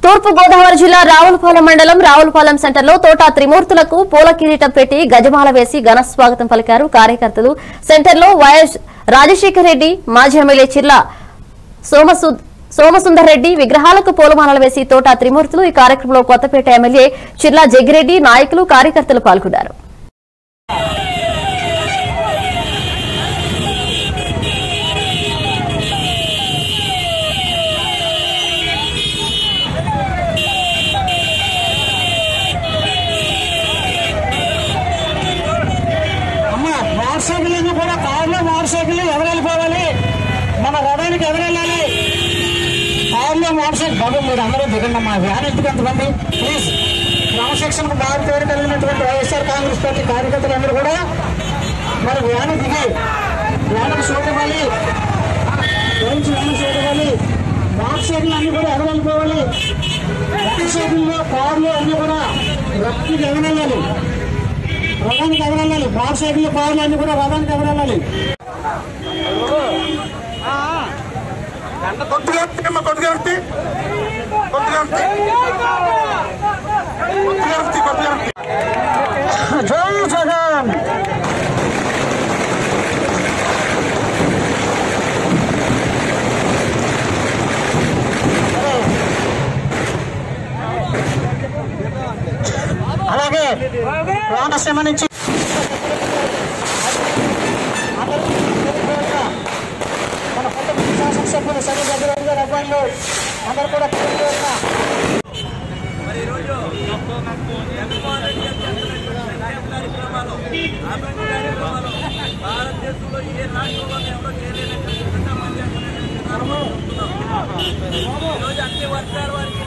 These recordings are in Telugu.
తూర్పు గోదావరి జిల్లా రావులపాలెం మండలం రావులపాలెం సెంటర్లో తోట త్రిమూర్తులకు పూల కిరీటం పెట్టి గజమాల వేసి ఘన స్వాగతం పలికారు కార్యకర్తలు. సెంటర్లో వైఎస్ రాజశేఖర రెడ్డి, మాజీ ఎమ్మెల్యే చిర్ల సోమసుందర్ రెడ్డి విగ్రహాలకు పూలమాలలు వేసి తోట త్రిమూర్తులు. ఈ కార్యక్రమంలో కొత్తపేట ఎమ్మెల్యే చిర్ల జగ్గిరెడ్డి, నాయకులు, కార్యకర్తలు పాల్గొన్నారు. మోటార్సైకిల్ కూడా కార్లో మోటార్సైకిల్ ఎవరు వెళ్ళిపోవాలి, మన రథానికి ఎవరు వెళ్ళాలి? కార్లో మోటార్సైకిల్ బాబు మీరు అందరూ దిగండి అమ్మా. వ్యాన్ ఎందుకు ఎంతమంది ప్లీజ్. క్రమశిక్షణకు బాగా పేరు కలిగినటువంటి వైఎస్ఆర్ కాంగ్రెస్ పార్టీ కార్యకర్తలందరూ కూడా మరి వ్యాన్ దిగి వ్యాన్కి చూడవాలి, వ్యాన్ చూడవాలి. మోటార్సైకిల్ అన్ని కూడా ఎవరు వెళ్ళిపోవాలి? మోటార్సైకిల్లో కార్లు అన్ని కూడా రథానికి ఎవరు వెళ్ళాలి? రథానికి ఎవరు వెళ్ళాలి? మోటార్సైకిల్ కార్లు అన్ని కూడా రథానికి ఎవరు వెళ్ళాలి? జై జగన్. అలాగే కోనసీమ నుంచి మన కొత్త శాసనసభ్యులు సరి గజరాజు గారి అబ్బాయిలు అందరూ కూడా భారతదేశంలో ఏ రాష్ట్రంలో ఎవరో ఈరోజు అన్ని వర్గాల వారికి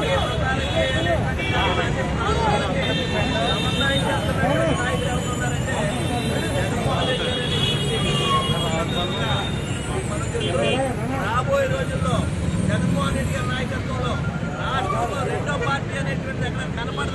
రాబోయే రోజుల్లో జగన్మోహన్ రెడ్డి గారి నాయకత్వంలో రాష్ట్రంలో రెండో పార్టీ అనేటువంటి ఎక్కడ కనపడ